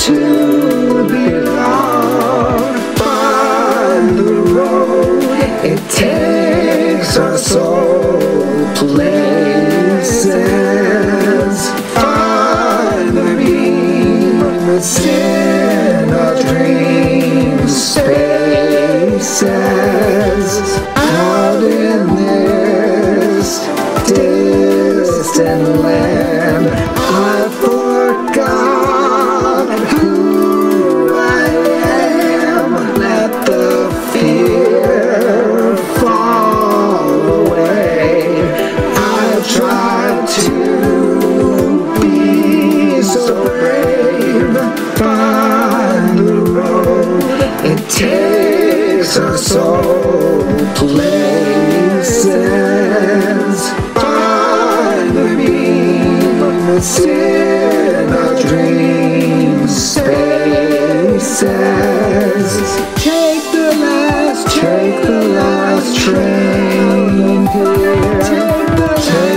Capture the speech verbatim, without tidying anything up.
to belong. Find the road, it takes our soul places. Find the beam, it's in our dreams, spaces. Out in this distant land, I forgot who I am. Let the fear fall away. I tried to be so brave. Find the road, it takes our soul places. Find the beam, it's in our dreams, spaces. Take the last, take the last train here. Take the